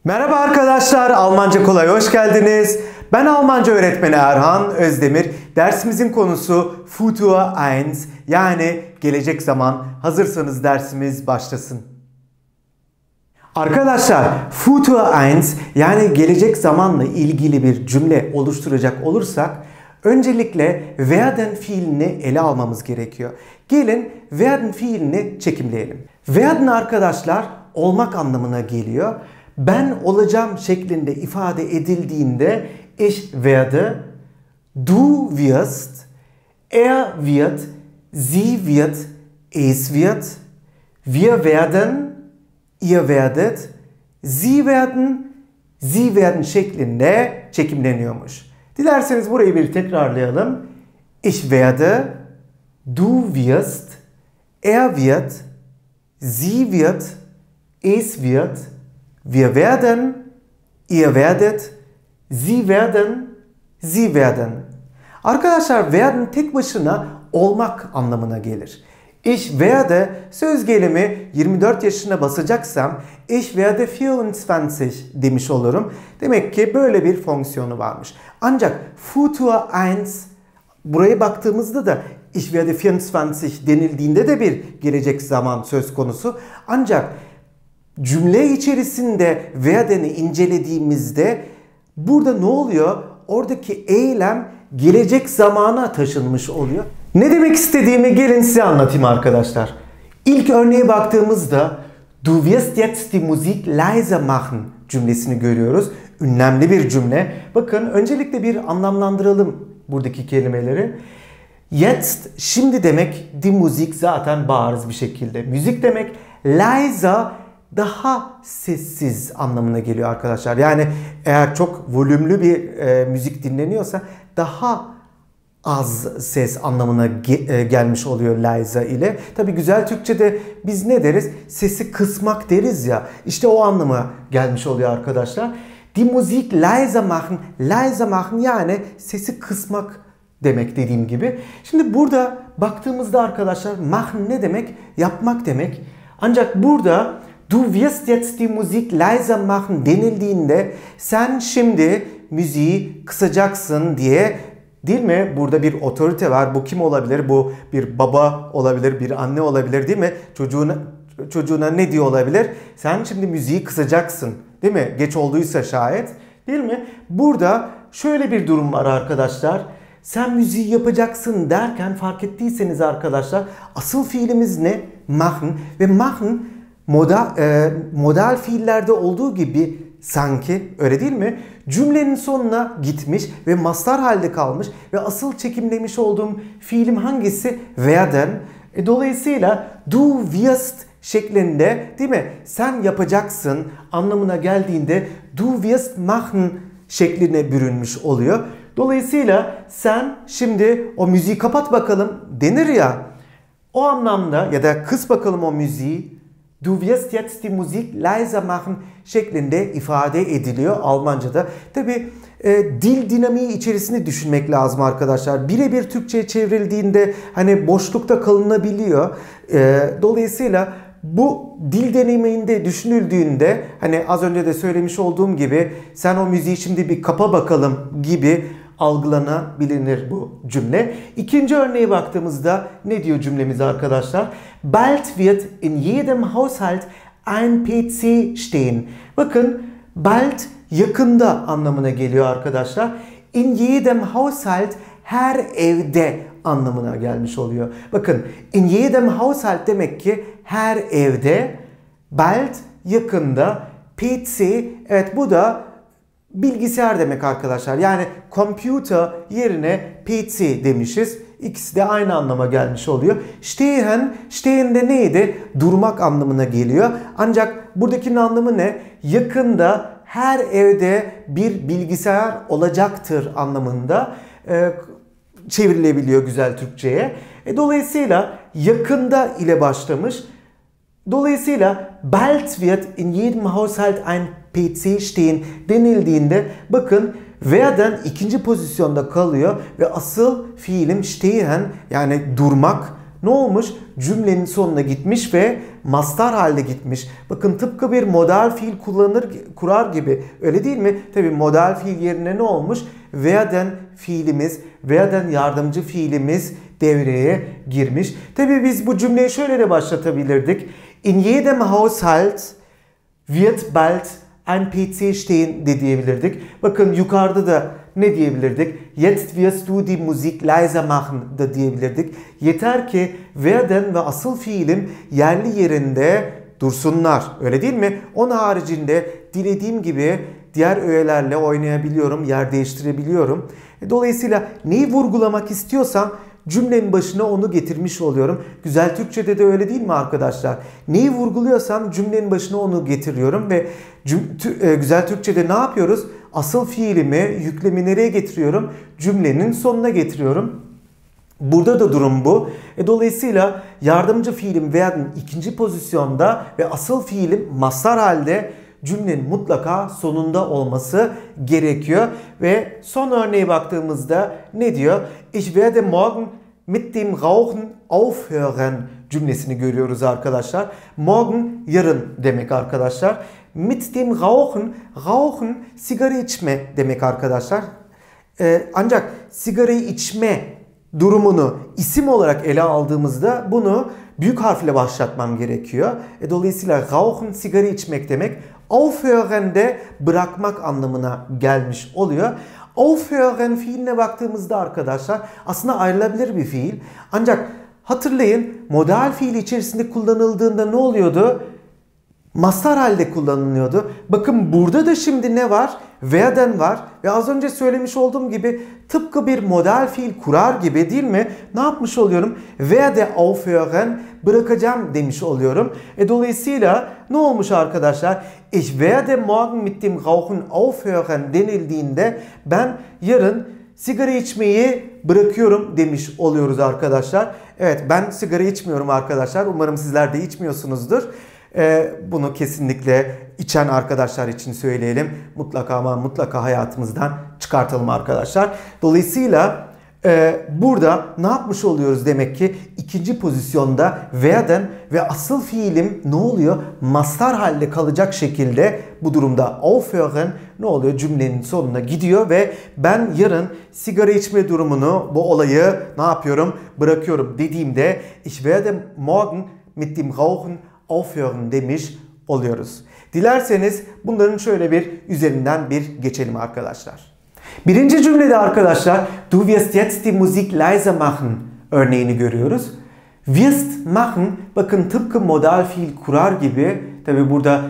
Merhaba arkadaşlar, Almanca Kolay hoş geldiniz. Ben Almanca öğretmeni Erhan Özdemir. Dersimizin konusu Futur 1 yani gelecek zaman. Hazırsanız dersimiz başlasın. Arkadaşlar Futur 1 yani gelecek zamanla ilgili bir cümle oluşturacak olursak öncelikle werden fiilini ele almamız gerekiyor. Gelin werden fiilini çekimleyelim. Werden arkadaşlar olmak anlamına geliyor. Ben olacağım şeklinde ifade edildiğinde ich werde, du wirst, er wird, sie wird, es wird, wir werden, ihr werdet, sie werden, sie werden şeklinde çekimleniyormuş. Dilerseniz burayı bir tekrarlayalım. Ich werde, du wirst, er wird, sie wird, es wird, wir werden, ihr werdet, sie werden, sie werden. Arkadaşlar werden tek başına olmak anlamına gelir. Ich werde söz gelimi 24 yaşına basacaksam ich werde 24 demiş olurum. Demek ki böyle bir fonksiyonu varmış. Ancak Futur 1 buraya baktığımızda da ich werde 24 denildiğinde de bir gelecek zaman söz konusu. Ancak cümle içerisinde werden'i incelediğimizde burada ne oluyor? Oradaki eylem gelecek zamana taşınmış oluyor. Ne demek istediğimi gelin size anlatayım arkadaşlar. İlk örneğe baktığımızda Du wirst jetzt die Musik leiser machen cümlesini görüyoruz. Ünlemli bir cümle. Bakın öncelikle bir anlamlandıralım buradaki kelimeleri. Jetzt şimdi demek, die Musik zaten bariz bir şekilde müzik demek. Leiser daha sessiz anlamına geliyor arkadaşlar. Yani eğer çok volümlü bir müzik dinleniyorsa daha az ses anlamına gelmiş oluyor leise ile. Tabi güzel Türkçe'de biz ne deriz? Sesi kısmak deriz ya. İşte o anlama gelmiş oluyor arkadaşlar. Die Musik leiser machen. Leiser machen yani sesi kısmak demek dediğim gibi. Şimdi burada baktığımızda arkadaşlar machen ne demek? Yapmak demek. Ancak burada Du wirst jetzt die Musik leiser machen denildiğinde sen şimdi müziği kısacaksın diye, değil mi? Burada bir otorite var. Bu kim olabilir? Bu bir baba olabilir, bir anne olabilir, değil mi? Çocuğuna ne diyor olabilir? Sen şimdi müziği kısacaksın, değil mi? Geç olduysa şayet, değil mi? Burada şöyle bir durum var arkadaşlar. Sen müziği yapacaksın derken fark ettiyseniz arkadaşlar asıl fiilimiz ne? Machen ve machen modal fiillerde olduğu gibi sanki, öyle değil mi? Cümlenin sonuna gitmiş ve mastar halde kalmış ve asıl çekimlemiş olduğum fiilim hangisi? Werden. Dolayısıyla du wirst şeklinde, değil mi? Sen yapacaksın anlamına geldiğinde du wirst machen şekline bürünmüş oluyor. Dolayısıyla sen şimdi o müziği kapat bakalım denir ya, o anlamda ya da kıs bakalım o müziği. Du wirst jetzt die Musik leiser machen şeklinde ifade ediliyor Almanca'da. Tabi dil dinamiği içerisinde düşünmek lazım arkadaşlar. Birebir Türkçe'ye çevrildiğinde hani boşlukta kalınabiliyor. Dolayısıyla bu dil deneyiminde düşünüldüğünde hani az önce de söylemiş olduğum gibi sen o müziği şimdi bir kapa bakalım gibi algılanabilir bu cümle. İkinci örneğe baktığımızda ne diyor cümlemiz arkadaşlar? Bald wird in jedem Haushalt ein PC stehen. Bakın bald yakında anlamına geliyor arkadaşlar. In jedem Haushalt her evde anlamına gelmiş oluyor. Bakın in jedem Haushalt demek ki her evde, bald yakında, PC evet bu da bilgisayar demek arkadaşlar. Yani computer yerine PC demişiz. İkisi de aynı anlama gelmiş oluyor. Stehen, stehen de neydi? Durmak anlamına geliyor. Ancak buradakinin anlamı ne? Yakında her evde bir bilgisayar olacaktır anlamında çevrilebiliyor güzel Türkçe'ye. Dolayısıyla yakında ile başlamış. Dolayısıyla bald wird in jedem Haushalt ein PC stehen denildiğinde bakın werden ikinci pozisyonda kalıyor ve asıl fiilim stehen yani durmak ne olmuş? Cümlenin sonuna gitmiş ve mastar halde gitmiş. Bakın tıpkı bir modal fiil kurar gibi. Öyle değil mi? Tabii modal fiil yerine ne olmuş? Werden fiilimiz, werden yardımcı fiilimiz devreye girmiş. Tabii biz bu cümleyi şöyle de başlatabilirdik. In jedem Haushalt wird bald ein PC stehen de diyebilirdik. Bakın yukarıda da ne diyebilirdik? Jetzt wirst du die Musik leiser machen da diyebilirdik. Yeter ki werden ve asıl fiilim yerli yerinde dursunlar. Öyle değil mi? Onun haricinde dilediğim gibi diğer öğelerle oynayabiliyorum, yer değiştirebiliyorum. Dolayısıyla neyi vurgulamak istiyorsam cümlenin başına onu getirmiş oluyorum. Güzel Türkçe'de de öyle değil mi arkadaşlar? Neyi vurguluyorsam cümlenin başına onu getiriyorum ve güzel Türkçe'de ne yapıyoruz? Asıl fiilimi, yüklemi nereye getiriyorum? Cümlenin sonuna getiriyorum. Burada da durum bu. Dolayısıyla yardımcı fiilim werden ikinci pozisyonda ve asıl fiilim mastar halde cümlenin mutlaka sonunda olması gerekiyor. Ve son örneğe baktığımızda ne diyor? Ich werde morgen mit dem Rauchen aufhören cümlesini görüyoruz arkadaşlar. Morgen yarın demek arkadaşlar. Mit dem Rauchen, Rauchen sigara içme demek arkadaşlar. Ancak sigarayı içme durumunu isim olarak ele aldığımızda bunu büyük harfle başlatmam gerekiyor. Dolayısıyla Rauchen sigara içmek demek. Aufhören de bırakmak anlamına gelmiş oluyor. Aufhören fiiline baktığımızda arkadaşlar aslında ayrılabilir bir fiil. Ancak hatırlayın modal fiili içerisinde kullanıldığında ne oluyordu? Mastar halde kullanılıyordu. Bakın burada da şimdi ne var? Werden var ve az önce söylemiş olduğum gibi tıpkı bir modal fiil kurar gibi değil mi? Ne yapmış oluyorum? Werde aufhören bırakacağım demiş oluyorum. Dolayısıyla ne olmuş arkadaşlar? Ich werde morgen mit dem Rauchen aufhören denildiğinde ben yarın sigara içmeyi bırakıyorum demiş oluyoruz arkadaşlar. Evet ben sigara içmiyorum arkadaşlar. Umarım sizler de içmiyorsunuzdur. Bunu kesinlikle içen arkadaşlar için söyleyelim. Mutlaka ama mutlaka hayatımızdan çıkartalım arkadaşlar. Dolayısıyla burada ne yapmış oluyoruz demek ki ikinci pozisyonda werden ve asıl fiilim ne oluyor? Mastar halde kalacak şekilde bu durumda aufhören ne oluyor? Cümlenin sonuna gidiyor ve ben yarın sigara içme durumunu, bu olayı ne yapıyorum? Bırakıyorum dediğimde ich werde morgen mit dem Rauchen aufhören demiş oluyoruz. Dilerseniz bunların şöyle bir üzerinden bir geçelim arkadaşlar. Birinci cümlede arkadaşlar du wirst jetzt die Musik leiser machen örneğini görüyoruz. Wirst machen bakın tıpkı modal fiil kurar gibi tabi burada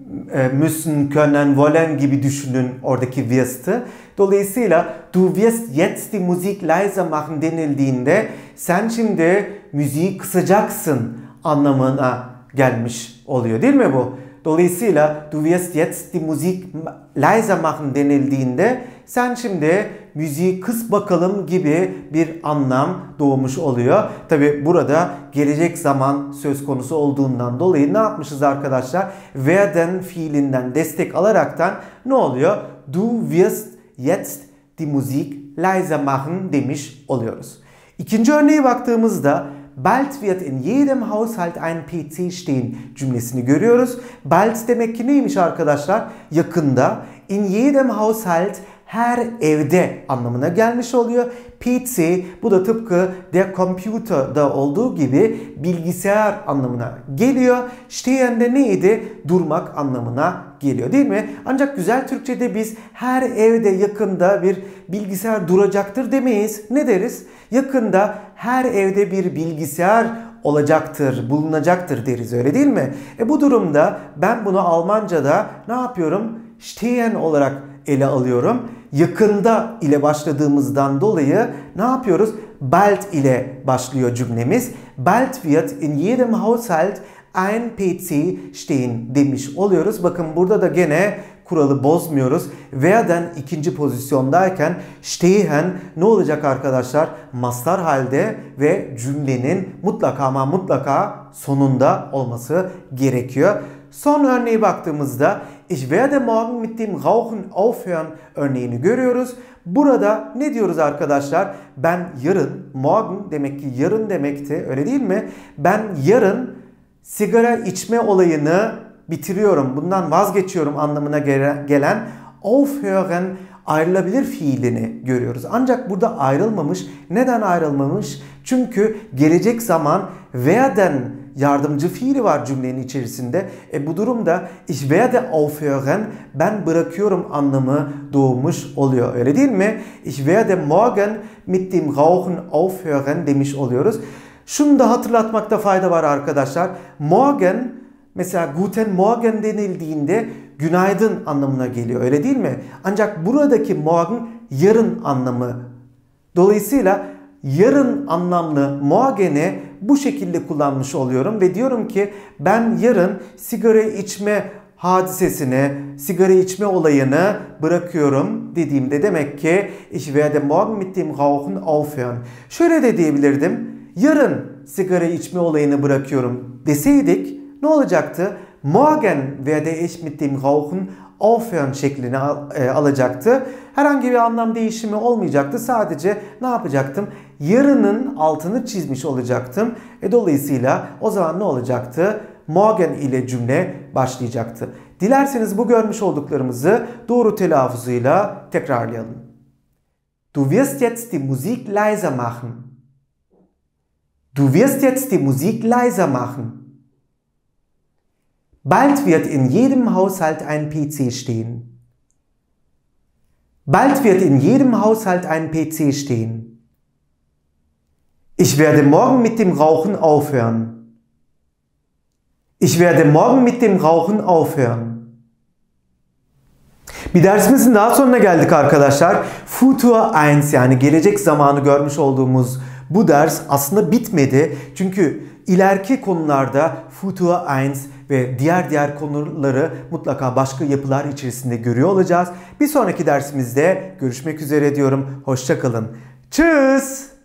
müssen, können, wollen gibi düşünün oradaki wirst'ı. Dolayısıyla du wirst jetzt die Musik leiser machen denildiğinde sen şimdi müziği kısacaksın anlamına gelmiş oluyor değil mi bu? Dolayısıyla du wirst jetzt die Musik leiser machen denildiğinde sen şimdi müziği kıs bakalım gibi bir anlam doğmuş oluyor. Tabi burada gelecek zaman söz konusu olduğundan dolayı ne yapmışız arkadaşlar? Werden fiilinden destek alaraktan ne oluyor? Du wirst jetzt die Musik leiser machen demiş oluyoruz. İkinci örneğe baktığımızda bald wird in jedem Haushalt ein PC stehen cümlesini görüyoruz. Bald demek ki neymiş arkadaşlar? Yakında. In jedem Haushalt her evde anlamına gelmiş oluyor. PC bu da tıpkı der Computer'da olduğu gibi bilgisayar anlamına geliyor. Stehen de neydi? Durmak anlamına geliyor değil mi? Ancak güzel Türkçe'de biz her evde yakında bir bilgisayar duracaktır demeyiz. Ne deriz? Yakında her evde bir bilgisayar olacaktır, bulunacaktır deriz öyle değil mi? Bu durumda ben bunu Almanca'da ne yapıyorum? Stehen olarak ele alıyorum. Yakında ile başladığımızdan dolayı ne yapıyoruz? Bald ile başlıyor cümlemiz. Bald wird in jedem Haushalt ein PC stehen demiş oluyoruz. Bakın burada da gene kuralı bozmuyoruz. Werden ikinci pozisyondayken stehen ne olacak arkadaşlar? Mastar halde ve cümlenin mutlaka ama mutlaka sonunda olması gerekiyor. Son örneğe baktığımızda ich werde morgen mit dem Rauchen aufhören örneğini görüyoruz. Burada ne diyoruz arkadaşlar? Ben yarın, morgen demek ki yarın demekti, öyle değil mi? Ben yarın sigara içme olayını bitiriyorum, bundan vazgeçiyorum anlamına gelen aufhören ayrılabilir fiilini görüyoruz. Ancak burada ayrılmamış. Neden ayrılmamış? Çünkü gelecek zaman werden yardımcı fiili var cümlenin içerisinde. Bu durumda ich werde aufhören, ben bırakıyorum anlamı doğmuş oluyor. Öyle değil mi? Ich werde morgen mit dem Rauchen aufhören demiş oluyoruz. Şunu da hatırlatmakta fayda var arkadaşlar. Morgen, mesela guten Morgen denildiğinde günaydın anlamına geliyor. Öyle değil mi? Ancak buradaki morgen yarın anlamı. Dolayısıyla yarın anlamlı morgen'i bu şekilde kullanmış oluyorum ve diyorum ki ben yarın sigara içme hadisesini, sigara içme olayını bırakıyorum dediğimde demek ki ich werde morgen mit dem Rauchen aufhören. Şöyle de diyebilirdim. Yarın sigara içme olayını bırakıyorum deseydik ne olacaktı? Morgen werde ich mit dem Rauchen aufhören şeklini alacaktı. Herhangi bir anlam değişimi olmayacaktı. Sadece ne yapacaktım? Yarının altını çizmiş olacaktım. Dolayısıyla o zaman ne olacaktı? Morgen ile cümle başlayacaktı. Dilerseniz bu görmüş olduklarımızı doğru telaffuzuyla tekrarlayalım. Du wirst jetzt die Musik leiser machen. Du wirst jetzt die Musik leiser machen. Bald wird in jedem Haushalt ein PC stehen. Bald wird in jedem Haushalt ein PC stehen. Ich werde morgen mit dem Rauchen aufhören. Ich werde morgen mit dem Rauchen aufhören. Bir dersimizin daha sonuna geldik arkadaşlar. Futur 1 yani gelecek zamanı görmüş olduğumuz bu ders aslında bitmedi. Çünkü ileriki konularda Futur 1 ve diğer konuları mutlaka başka yapılar içerisinde görüyor olacağız. Bir sonraki dersimizde görüşmek üzere diyorum. Hoşça kalın. Tschüss.